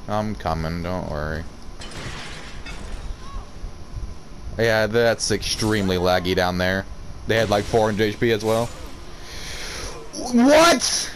I'm coming, don't worry. Yeah, that's extremely laggy down there. They had like 400 HP as well. What?